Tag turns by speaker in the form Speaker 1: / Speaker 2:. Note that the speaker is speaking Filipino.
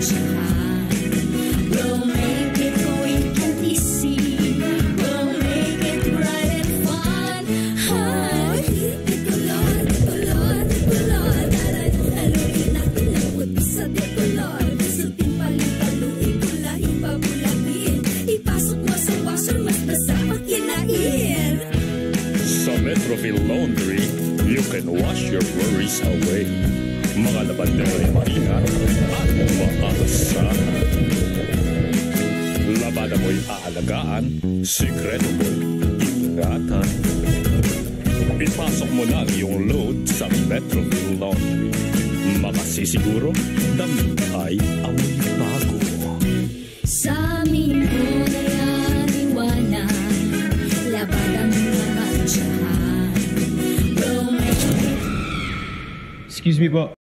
Speaker 1: mantsahan. We'll make it quick and easy. We'll make it bright and fun. Decolor, decolor, decolor. Haluin natin ang puti sa decolor. Gustutin paling-paluin, pulahin, pabulahin. Ipasok mo sa washer, mas basa pagkinain.
Speaker 2: Sa Metroville Laundry, you can wash your worries away. Mga labandero'y maingat at maasahan. Labada mo'y aalagaan, sikreto mo'y ingatan. Ipasok mo na iyong load sa Metroville Laundry. Makasisiguro, damit ay amoy bago.
Speaker 1: Sa amin mo na yan iwanan, labadang mga mantsahan.
Speaker 3: Excuse me po.